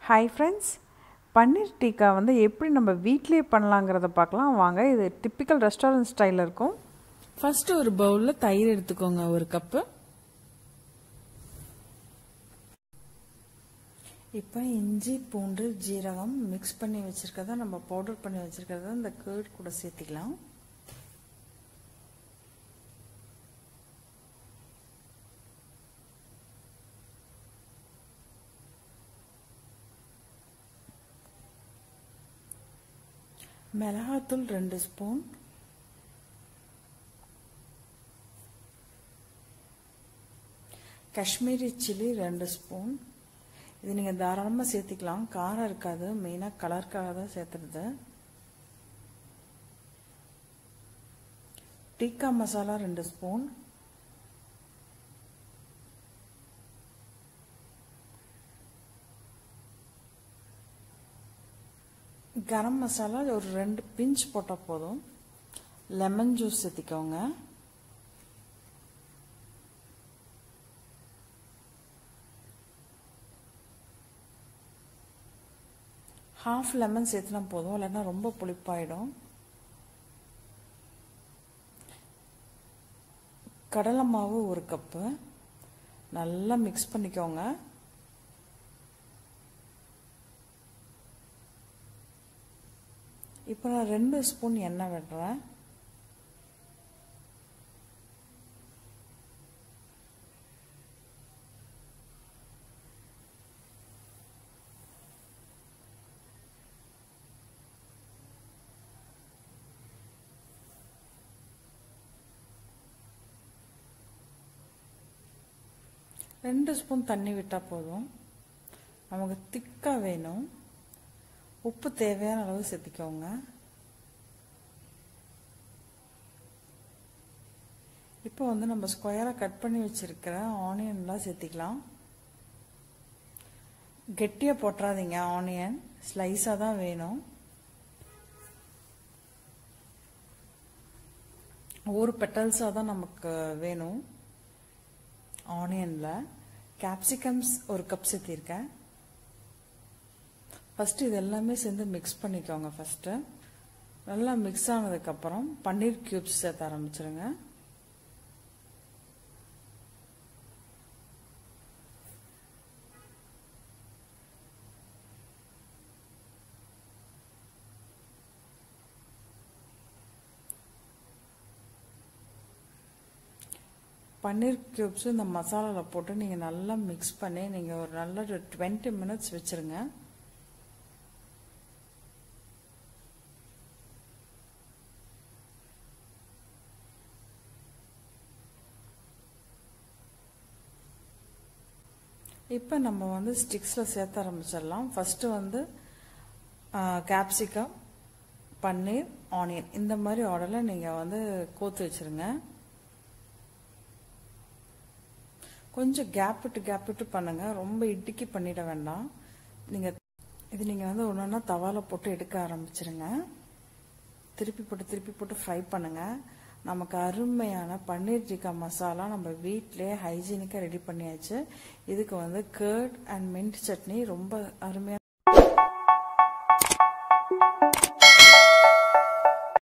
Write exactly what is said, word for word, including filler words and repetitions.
Hi friends, paneer tikka வந்து எப்படி நம்ம வீட்லயே பண்ணலாம்ங்கறத பார்க்கலாம் வாங்க. இது டிபிக்கல் ரெஸ்டாரன்ட் ஸ்டைல்ல இருக்கும். ஃபர்ஸ்ட் ஒரு பவுல்ல தயிர் எடுத்துக்கோங்க ஒரு கப். இப்போ இஞ்சி பூண்டு ஜீரகம் மிக்ஸ் பண்ணி வச்சிருக்கத நம்ம பவுடர் பண்ணி வச்சிருக்கத இந்த கர்ட் கூட சேர்த்திக்கலாம். மிளகாத்தூள் ரெண்டு ஸ்பூன், கஷ்மீரி சில்லி ரெண்டு ஸ்பூன். இது நீங்க தாராளமா சேர்த்துக்கலாம், காரம் இருக்காது, மெயினா கலருக்காக தான் சேர்த்துறது. டிக்கா மசாலா ரெண்டு ஸ்பூன், கரம் மசாலா ஒரு ரெண்டு பிஞ்ச் போட்டா போதும். லெமன் ஜூஸ் சேர்த்திக்கோங்க. ஹாஃப் லெமன் சேர்த்துனா போதும், இல்லைன்னா ரொம்ப புளிப்பாயிடும். கடலை மாவு ஒரு கப்பு, நல்லா மிக்ஸ் பண்ணிக்கோங்க. இப்போ நான் ரெண்டு ஸ்பூன் எண்ணெய் விடுறேன். ரெண்டு ஸ்பூன் தண்ணி விட்டா போதும், நமக்கு திக்கா வேணும். உப்பு தேவையான அளவு சேர்த்திக்கோங்க. இப்போ வந்து நம்ம ஸ்கொயரா கட் பண்ணி வச்சிருக்கிற ஆனியன்லாம் சேர்த்திக்கலாம். கெட்டியா போட்டுறாதீங்க, ஆனியன் ஸ்லைஸா தான் வேணும். ஒரு பெட்டல்ஸா தான் நமக்கு வேணும். ஆனியன்ல கேப்சிகம்ஸ் ஒரு கப் சேர்த்திருக்கேன். ஃபர்ஸ்ட் இது எல்லாமே சேர்ந்து மிக்ஸ் பண்ணிக்கோங்க. ஃபர்ஸ்ட் நல்லா மிக்ஸ் ஆனதுக்கு அப்புறம் பன்னீர் கியூப்ஸ் சேர்த்த ஆரம்பிச்சிருங்க. பன்னீர் கியூப்ஸ் இந்த மசாலாவில் போட்டு நீங்கள் நல்லா மிக்ஸ் பண்ணி நீங்கள் ஒரு நல்ல டுவெண்ட்டி மினிட்ஸ் வச்சுருங்க. இப்போ நம்ம வந்து ஸ்டிக்ஸில் சேர்த்த ஆரம்பிச்சிடலாம். ஃபஸ்ட்டு வந்து கேப்சிகம், பன்னீர், ஆனியன் இந்த மாதிரி ஆர்டரில் நீங்கள் வந்து கோத்து வச்சுருங்க. கொஞ்சம் கேப் விட்டு கேப் விட்டு பண்ணுங்கள், ரொம்ப இடுக்கி பண்ணிட வேண்டாம். நீங்கள் இது நீங்கள் வந்து ஒன்று ஒன்றா தவாவில் போட்டு எடுக்க ஆரம்பிச்சிருங்க. திருப்பி போட்டு திருப்பி போட்டு ஃப்ரை பண்ணுங்கள். நமக்கு அருமையான பன்னீர் டிக்கா மசாலா நம்ம வீட்டிலே ஹைஜீனிக்காக ரெடி பண்ணியாச்சு. இதுக்கு வந்து கர்ட் அண்ட் மின்ட் சட்னி ரொம்ப அருமையான